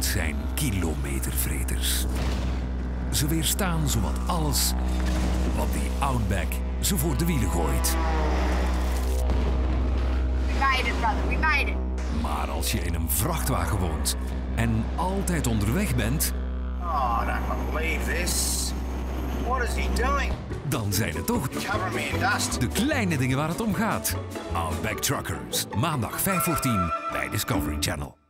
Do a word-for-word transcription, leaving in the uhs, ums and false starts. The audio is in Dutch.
Het zijn kilometervreters. Ze weerstaan zowat alles wat die Outback ze voor de wielen gooit. We made it, brother. We made it. Maar als je in een vrachtwagen woont en altijd onderweg bent... Oh, I don't believe this. What is he doing? Dan zijn het toch Cover me in dust. de kleine dingen waar het om gaat. Outback Truckers, maandag vijf voor tien bij Discovery Channel.